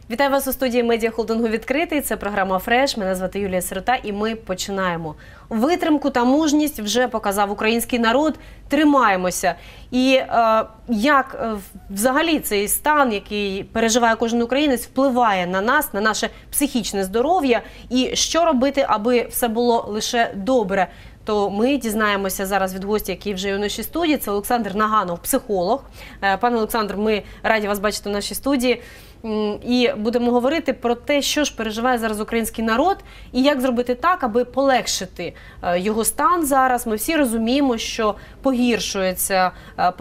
Вітаю вас у студії медіахолдингу «Відкритий». Це програма «Фреш». Мене звати Юлія Сирота і ми починаємо. Витримку та мужність вже показав український народ. Тримаємося. І як взагалі цей стан, який переживає кожен українець, впливає на нас, на наше психічне здоров'я. І що робити, аби все було лише добре. То ми дізнаємося зараз від гостя, який вже є у нашій студії. Це Олександр Наганов, психолог. Пане Олександр, ми раді вас бачити у нашій студії. І будемо говорити про те, що ж переживає зараз український народ і як зробити так, аби полегшити його стан зараз. Ми всі розуміємо, що погіршується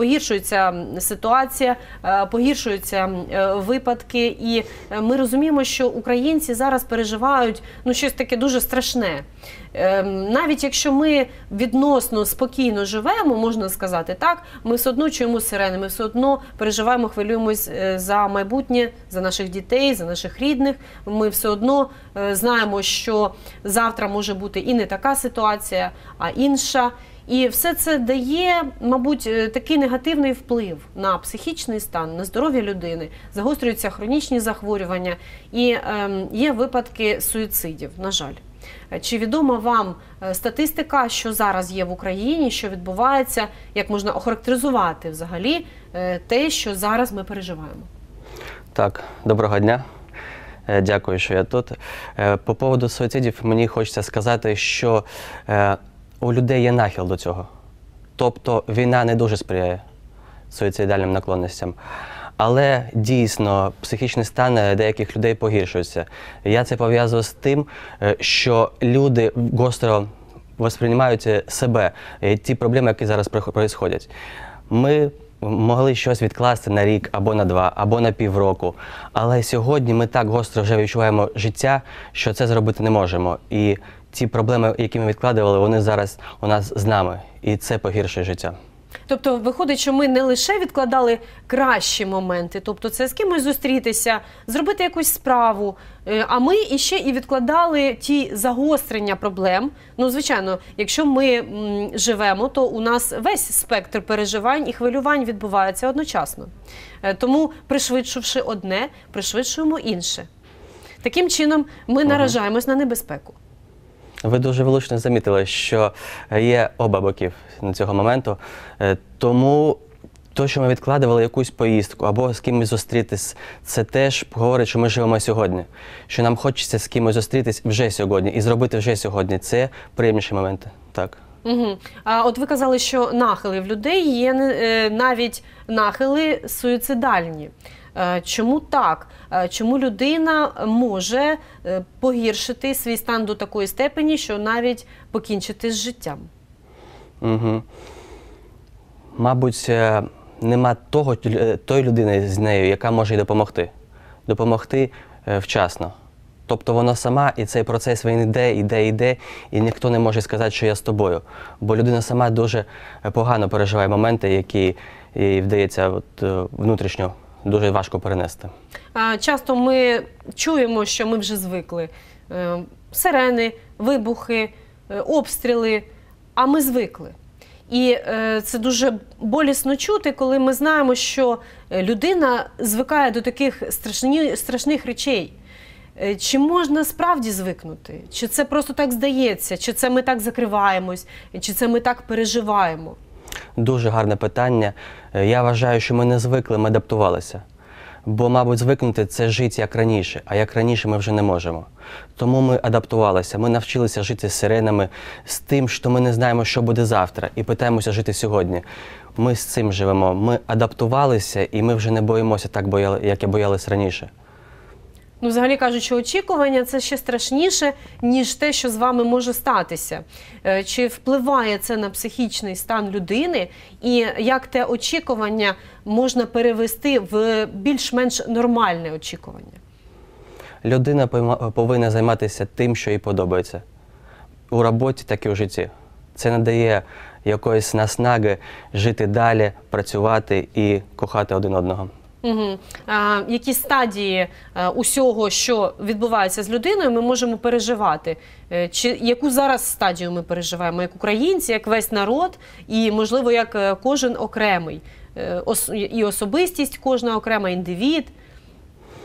ситуація, погіршуються випадки. І ми розуміємо, що українці зараз переживають щось таке дуже страшне. Навіть якщо ми відносно спокійно живемо, можна сказати так, ми все одно чуємо сирени, ми все одно переживаємо, хвилюємось за майбутнє, за наших дітей, за наших рідних. Ми все одно знаємо, що завтра може бути і не така ситуація, а інша. І все це дає, мабуть, такий негативний вплив на психічний стан, на здоров'я людини. Загострюються хронічні захворювання і є випадки суїцидів, на жаль. Чи відома вам статистика, що зараз є в Україні, що відбувається, як можна охарактеризувати взагалі те, що зараз ми переживаємо? Так, доброго дня. Дякую, що я тут. По поводу суїцидів мені хочеться сказати, що у людей є нахил до цього. Тобто війна не дуже сприяє суїцидальним наклонностям. Але дійсно психічний стан деяких людей погіршується. Я це пов'язую з тим, що люди гостро восприймають себе, ті проблеми, які зараз відбуваються. Ми могли щось відкласти на рік, або на 2, або на півроку. Але сьогодні ми так гостро вже відчуваємо життя, що це зробити не можемо. І ті проблеми, які ми відкладували, вони зараз у нас з нами. І це погіршує життя. Тобто, виходить, що ми не лише відкладали кращі моменти, тобто це з кимось зустрітися, зробити якусь справу, а ми іще і відкладали ті загострення проблем. Ну, звичайно, якщо ми живемо, то у нас весь спектр переживань і хвилювань відбувається одночасно. Тому, пришвидшивши одне, пришвидшуємо інше. Таким чином, ми наражаємось на небезпеку. Ви дуже влучно замітили, що є оба боків на цього моменту. Тому те, що ми відкладували якусь поїздку або з кимось зустрітись, це теж говорить, що ми живемо сьогодні. Що нам хочеться з кимось зустрітись вже сьогодні і зробити вже сьогодні. Це приємніші моменти. Так. Угу. А от ви казали, що нахили в людей є навіть нахили суїцидальні. Чому так? Чому людина може погіршити свій стан до такої степені, що навіть покінчити з життям? Мабуть, нема тої людини з нею, яка може їй допомогти. Допомогти вчасно. Тобто вона сама, і цей процес він йде, і ніхто не може сказати, що я з тобою. Бо людина сама дуже погано переживає моменти, які їй вдається внутрішньо дуже важко перенести. Часто ми чуємо, що ми вже звикли. Сирени, вибухи, обстріли, а ми звикли. І це дуже болісно чути, коли ми знаємо, що людина звикає до таких страшних речей. Чи можна справді звикнути? Чи це просто так здається? Чи це ми так закриваємось? Чи це ми так переживаємо? Дуже гарне питання. Я вважаю, що ми не звикли, ми адаптувалися. Бо, мабуть, звикнути – це жити як раніше, а як раніше ми вже не можемо. Тому ми адаптувалися, ми навчилися жити з сиренами, з тим, що ми не знаємо, що буде завтра, і питаємося жити сьогодні. Ми з цим живемо, ми адаптувалися, і ми вже не боїмося так, як я боялась раніше. Ну, взагалі кажуть, що очікування – це ще страшніше, ніж те, що з вами може статися. Чи впливає це на психічний стан людини? І як те очікування можна перевести в більш-менш нормальне очікування? Людина повинна займатися тим, що їй подобається. У роботі, так і у житті. Це надає якоїсь наснаги жити далі, працювати і кохати один одного. Які стадії усього, що відбувається з людиною, ми можемо переживати? Чи яку зараз стадію ми переживаємо? Як українці, як весь народ і, можливо, як кожен окремий? І особистість кожна окрема, індивід?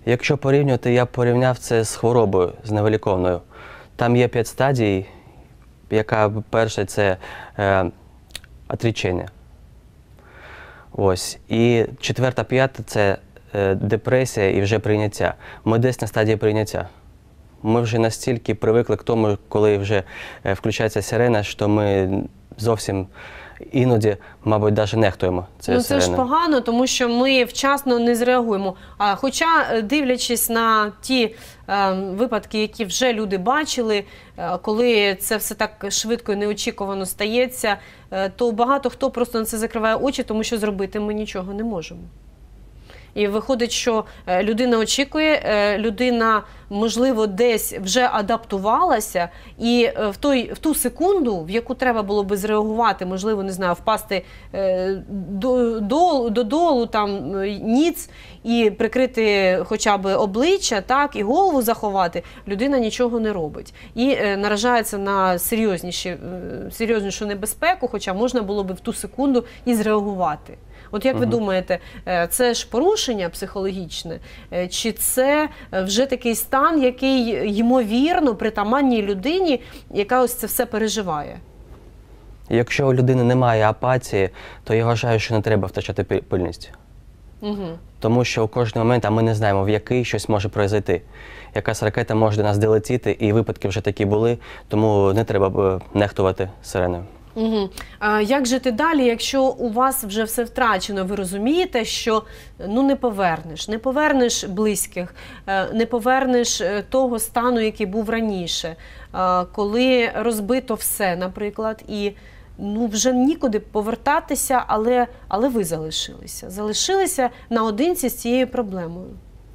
Якщо порівнювати, я б порівняв це з хворобою, з невиліковною. Там є 5 стадій, яка перша – це отречення. Ось. І 4-та, 5-та – це депресія і вже прийняття. Ми десь на стадії прийняття. Ми вже настільки привикли к тому, коли вже включається сирена, що ми зовсім іноді, мабуть, навіть нехтуємо цією сиреною. Це ж погано, тому що ми вчасно не зреагуємо. Хоча, дивлячись на ті випадки, які вже люди бачили, коли це все так швидко і неочікувано стається, то багато хто просто на це закриває очі, тому що зробити ми нічого не можемо. І виходить, що людина очікує, людина, можливо, десь вже адаптувалася, і в ту секунду, в яку треба було би зреагувати, можливо, не знаю, впасти додолу, там, ніц, і прикрити хоча б обличчя, так, і голову заховати, людина нічого не робить. І наражається на серйознішу небезпеку, хоча можна було би в ту секунду і зреагувати. От як ви думаєте, це ж порушення психологічне, чи це вже такий стан, який, ймовірно, притаманній людині, яка ось це все переживає? Якщо у людини немає апатії, то я вважаю, що не треба втрачати пильність. Тому що у кожний момент, а ми не знаємо, в який щось може произойти. Якась ракета може до нас долетіти, і випадки вже такі були, тому не треба нехтувати сиреною. Як жити далі, якщо у вас вже все втрачено, ви розумієте, що не повернеш близьких, не повернеш того стану, який був раніше, коли розбито все, наприклад, і вже нікуди повертатися, але ви залишилися наодинці з цією проблемою?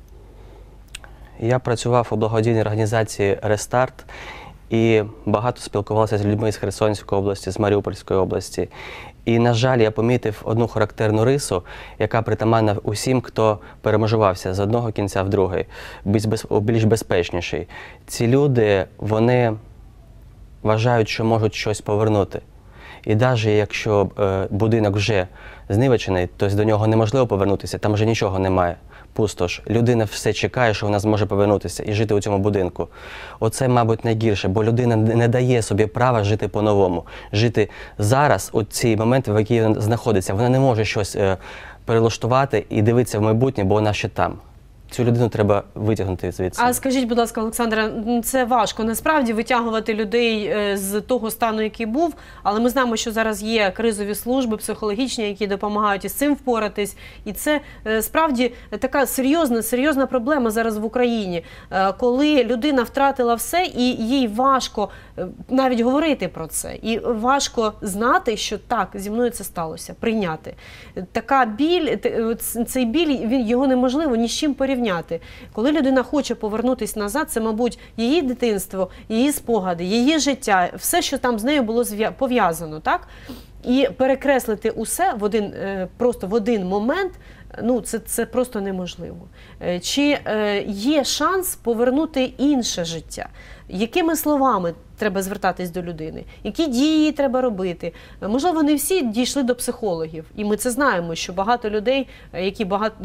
Я працював у благодійній організації «Рестарт», і багато спілкувався з людьми з Херсонської області, з Маріупольської області. І, на жаль, я помітив одну характерну рису, яка притаманна усім, хто перемежувався з одного кінця в другий, більш безпечніший. Ці люди, вони вважають, що можуть щось повернути. І навіть якщо будинок вже знівечений, то до нього неможливо повернутися, там вже нічого немає. Пустош. Людина все чекає, що вона зможе повернутися і жити у цьому будинку. Оце, мабуть, найгірше, бо людина не дає собі права жити по-новому. Жити зараз, у цей момент, в який вона знаходиться. Вона не може щось перелаштувати і дивитися в майбутнє, бо вона ще там. Цю людину треба витягнути звідси. А скажіть, будь ласка, Олександре, це важко насправді витягувати людей з того стану, який був, але ми знаємо, що зараз є кризові служби психологічні, які допомагають із цим впоратись. І це справді така серйозна проблема зараз в Україні, коли людина втратила все і їй важко навіть говорити про це. І важко знати, що так, зі мною це сталося, прийняти. Така біль, цей біль, його неможливо ні з чим порівняти. Коли людина хоче повернутися назад, це, мабуть, її дитинство, її спогади, її життя, все, що там з нею було пов'язано, так? І перекреслити усе просто в один момент, це просто неможливо. Чи є шанс повернути інше життя? Якими словами треба звертатись до людини? Які дії треба робити? Можливо, не всі дійшли до психологів. І ми це знаємо, що багато людей, які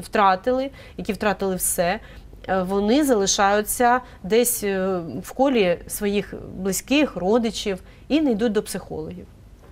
втратили все, вони залишаються десь в колі своїх близьких, родичів і не йдуть до психологів.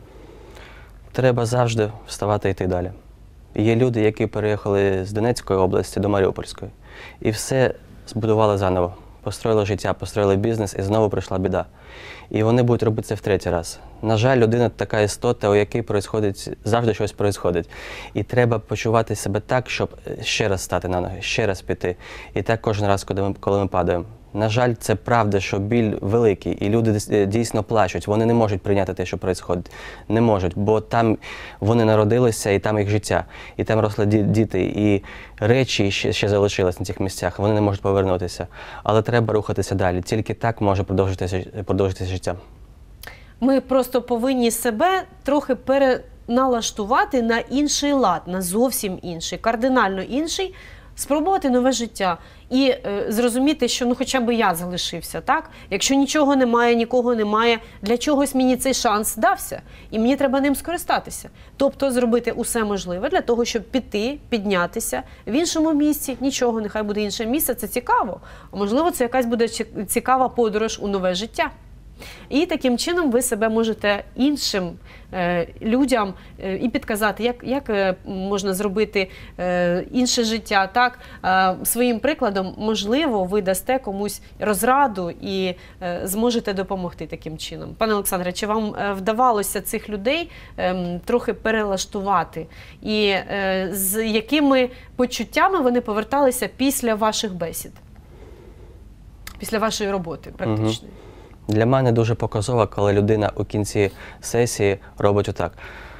Треба завжди вставати і йти далі. Є люди, які переїхали з Донецької області до Маріупольської. І все збудували заново. Построїли життя, построїли бізнес, і знову прийшла біда. І вони будуть робити це в третій раз. На жаль, людина така істота, у якій завжди щось відбувається. І треба почувати себе так, щоб ще раз стати на ноги, ще раз піти. І так кожен раз, коли ми падаємо. На жаль, це правда, що біль великий, і люди дійсно плачуть. Вони не можуть прийняти те, що відбувається. Не можуть, бо там вони народилися, і там їх життя. І там росли діти, і речі ще залишились на цих місцях. Вони не можуть повернутися. Але треба рухатися далі. Тільки так може продовжитися життя. Ми просто повинні себе трохи переналаштувати на інший лад, на зовсім інший, кардинально інший, спробувати нове життя і зрозуміти, що ну хоча б я залишився, так? Якщо нічого немає, нікого немає, для чогось мені цей шанс дався, і мені треба ним скористатися. Тобто зробити усе можливе для того, щоб піти, піднятися в іншому місці, нічого, нехай буде інше місце, це цікаво. А можливо, це якась буде цікава подорож у нове життя. І таким чином ви себе можете іншим людям і підказати, як можна зробити інше життя. Так? Своїм прикладом, можливо, ви дасте комусь розраду і зможете допомогти таким чином. Пане Олександре, чи вам вдавалося цих людей трохи перелаштувати? І з якими почуттями вони поверталися після ваших бесід? Після вашої роботи практичної? Для мене дуже показово, коли людина у кінці сесії робить отак.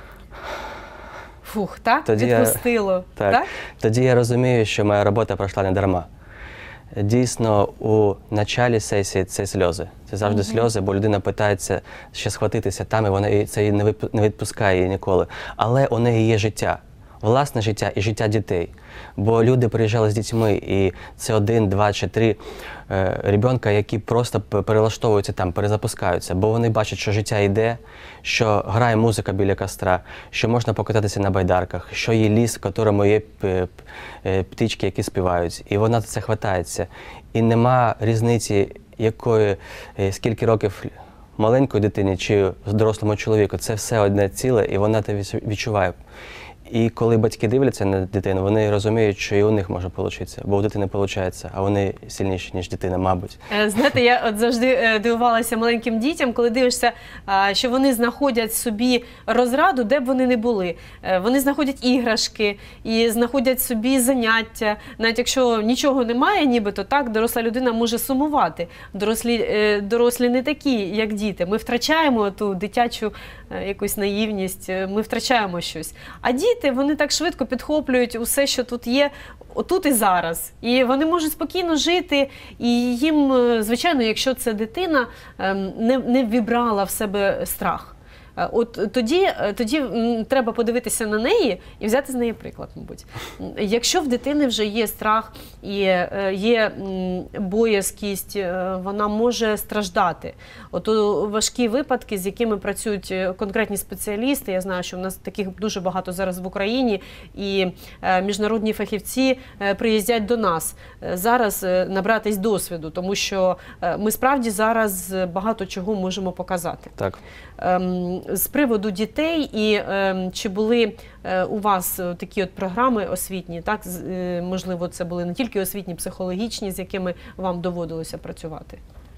Фух, так? Тоді Відпустило. Так? Тоді я розумію, що моя робота пройшла не дарма. Дійсно, у началі сесії це сльози. Це завжди сльози, бо людина питається ще схватитися там, і вона це її не відпускає її ніколи. Але у неї є життя. Власне життя і життя дітей. Бо люди приїжджали з дітьми, і це 1, 2 чи 3 ребенка, які просто перелаштовуються там, перезапускаються. Бо вони бачать, що життя йде, що грає музика біля костра, що можна покататися на байдарках, що є ліс, в якому є птички, які співають. І вона це хватається. І нема різниці, скільки років маленької дитині чи дорослому чоловіку. Це все одне ціле, і вона це відчуває. І коли батьки дивляться на дитину, вони розуміють, що і у них може вийти, бо у дитини виходить, а вони сильніші, ніж дитина, мабуть. Знаєте, я от завжди дивувалася маленьким дітям, коли дивишся, що вони знаходять собі розраду, де б вони не були. Вони знаходять іграшки і знаходять собі заняття. Навіть якщо нічого немає, нібито, так, доросла людина може сумувати. Дорослі не такі, як діти. Ми втрачаємо ту дитячу якусь наївність, ми втрачаємо щось. А діти, вони так швидко підхоплюють усе, що тут є, тут і зараз. І вони можуть спокійно жити, і їм, звичайно, якщо це дитина, не вібрала в себе страх. От тоді треба подивитися на неї і взяти з неї приклад, мабуть. Якщо в дитини вже є страх і є боязкість, вона може страждати. От у важкі випадки, з якими працюють конкретні спеціалісти, я знаю, що в нас таких дуже багато зараз в Україні, і міжнародні фахівці приїздять до нас зараз набратись досвіду, тому що ми справді зараз багато чого можемо показати. Так. З приводу дітей, і чи були у вас такі от програми освітні, так? Можливо, це були не тільки освітні, психологічні, з якими вам доводилося працювати?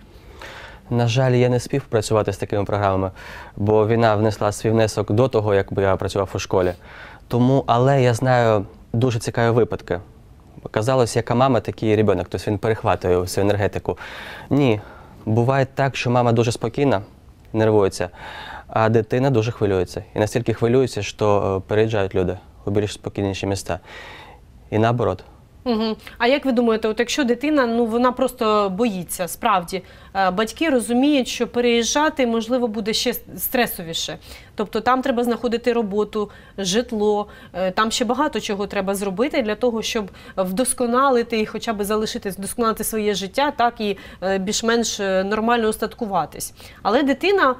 На жаль, я не спів працювати з такими програмами, бо війна внесла свій внесок до того, як я працював у школі. Але я знаю дуже цікаві випадки. Казалось, яка мама, такий і ребенок, тобто він перехватує всю енергетику. Ні, буває так, що мама дуже спокійна, нервується, а дитина дуже хвилюється. І настільки хвилюється, що переїжджають люди у більш спокійніші міста. І наоборот. Угу. А як ви думаєте, от якщо дитина, вона просто боїться, справді, батьки розуміють, що переїжджати, можливо, буде ще стресовіше. Тобто там треба знаходити роботу, житло, там ще багато чого треба зробити для того, щоб вдосконалити і хоча б вдосконалити своє життя, так, і більш-менш нормально устаткуватись. Але дитина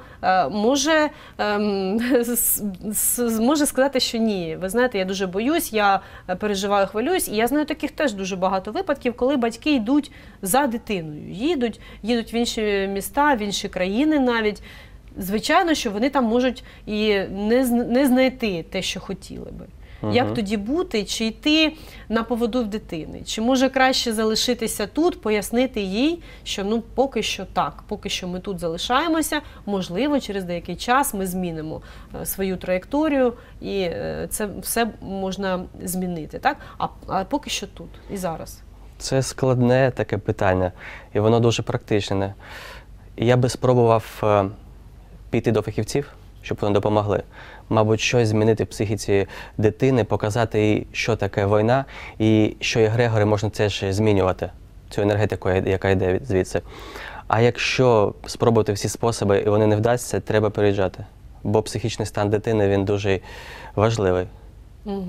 може сказати, що ні, ви знаєте, я дуже боюсь, я переживаю, хвилююсь, і я знаю таких теж дуже багато випадків, коли батьки йдуть за дитиною, їдуть в інші міста, в інші країни навіть. Звичайно, що вони там можуть і не знайти те, що хотіли би. Як тоді бути, чи йти на поводу в дитини? Чи може краще залишитися тут, пояснити їй, що поки що так, поки що ми тут залишаємося, можливо, через деякий час ми змінимо свою траєкторію, і це все можна змінити, так? А поки що тут і зараз. Це складне таке питання, і воно дуже практичне. Я би спробував піти до фахівців, щоб вони допомогли. Мабуть, щось змінити в психіці дитини, показати їй, що таке війна, і що егрегори можна теж змінювати, цю енергетику, яка йде звідси. А якщо спробувати всі способи і вони не вдасться, треба переїжджати. Бо психічний стан дитини, він дуже важливий. Угу.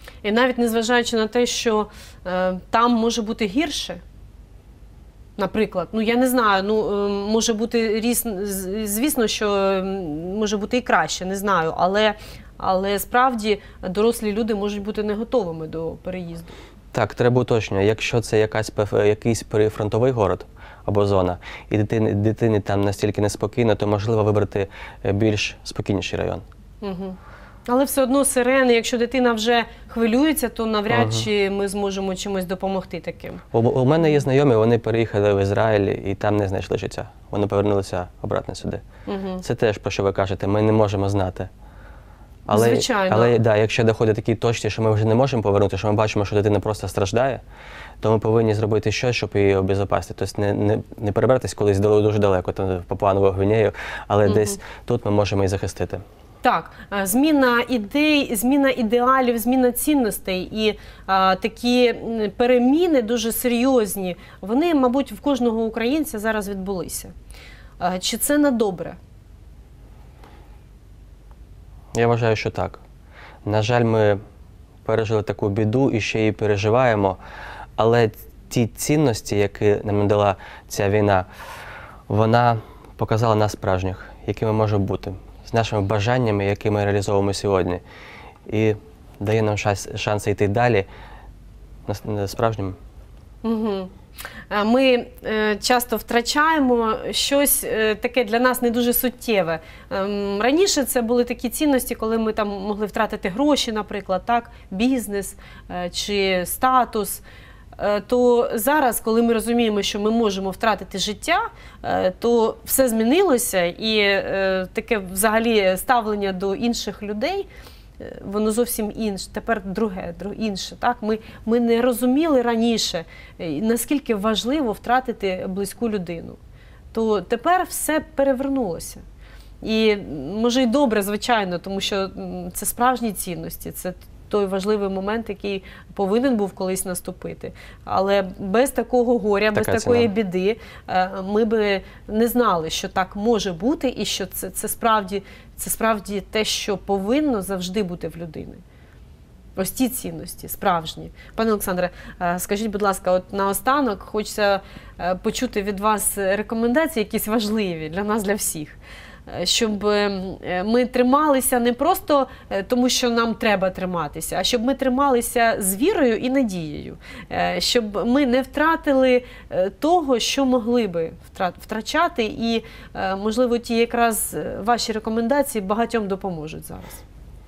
І навіть незважаючи на те, що там може бути гірше, наприклад, ну я не знаю, може бути звісно, що може бути і краще, не знаю, але справді дорослі люди можуть бути не готовими до переїзду. Так, треба уточнювати, якщо це якийсь прифронтовий город або зона, і дитині там настільки неспокійно, то можливо вибрати більш спокійніший район. Угу. Але все одно сирени, якщо дитина вже хвилюється, то навряд чи ми зможемо чимось допомогти таким. У мене є знайомі, вони переїхали в Ізраїль і там не знайшли життя. Вони повернулися обратно сюди. Це теж, про що ви кажете, ми не можемо знати. Звичайно. Але да, якщо доходить такі точці, що ми вже не можемо повернути, що ми бачимо, що дитина просто страждає, то ми повинні зробити щось, щоб її обезопасити. Тобто не перебратись колись дуже далеко, там, в Папуа-Нову Гвінею, але десь тут ми можемо її захистити. Так, зміна ідей, зміна ідеалів, зміна цінностей і такі переміни дуже серйозні, вони, мабуть, в кожного українця зараз відбулися. Чи це на добре? Я вважаю, що так. На жаль, ми пережили таку біду і ще її переживаємо, але ті цінності, які нам надала ця війна, вона показала нас справжніх, якими ми можемо бути, з нашими бажаннями, які ми реалізовуємо сьогодні, і дає нам шанс йти далі справжнім. Угу. Ми часто втрачаємо щось таке для нас не дуже суттєве. Раніше це були такі цінності, коли ми там могли втратити гроші, наприклад, так, бізнес чи статус. То зараз, коли ми розуміємо, що ми можемо втратити життя, то все змінилося і таке взагалі ставлення до інших людей, воно зовсім інше, тепер інше. Так? Ми не розуміли раніше, наскільки важливо втратити близьку людину. То тепер все перевернулося. І може й добре, звичайно, тому що це справжні цінності, це той важливий момент, який повинен був колись наступити. Але без такого горя, без такої біди ми би не знали, що так може бути і що це справді те, що повинно завжди бути в людини. Ось ті цінності, справжні. Пане Олександре, скажіть, будь ласка, от наостанок хочеться почути від вас рекомендації якісь важливі для нас, для всіх. Щоб ми трималися не просто тому, що нам треба триматися, а щоб ми трималися з вірою і надією. Щоб ми не втратили того, що могли би втрачати. І, можливо, ті якраз ваші рекомендації багатьом допоможуть зараз.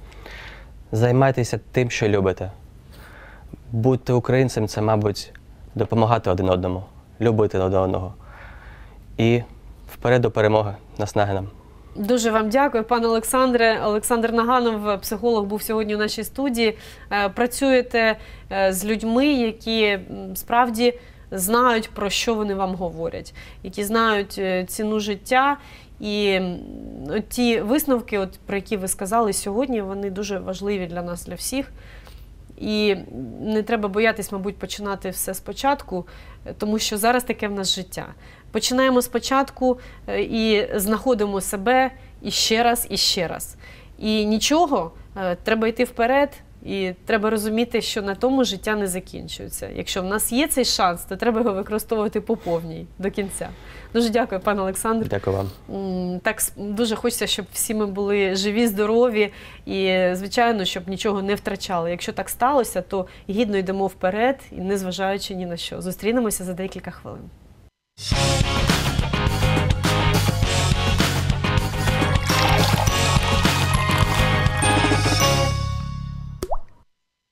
Займайтеся тим, що любите. Бути українцем – це, мабуть, допомагати один одному, любити один одного. І вперед до перемоги, наснаги нам. Дуже вам дякую, пане Олександре. Олександр Наганов, психолог, був сьогодні у нашій студії. Працюєте з людьми, які справді знають, про що вони вам говорять, які знають ціну життя. І ті висновки, про які ви сказали сьогодні, вони дуже важливі для нас, для всіх. І не треба боятись, мабуть, починати все спочатку, тому що зараз таке в нас життя. Починаємо спочатку і знаходимо себе і ще раз, і ще раз. І нічого, треба йти вперед, і треба розуміти, що на тому життя не закінчується. Якщо в нас є цей шанс, то треба його використовувати по повній, до кінця. Дуже дякую, пане Олександр. Дякую вам. Так дуже хочеться, щоб всі ми були живі, здорові і, звичайно, щоб нічого не втрачали. Якщо так сталося, то гідно йдемо вперед, і незважаючи ні на що. Зустрінемося за декілька хвилин.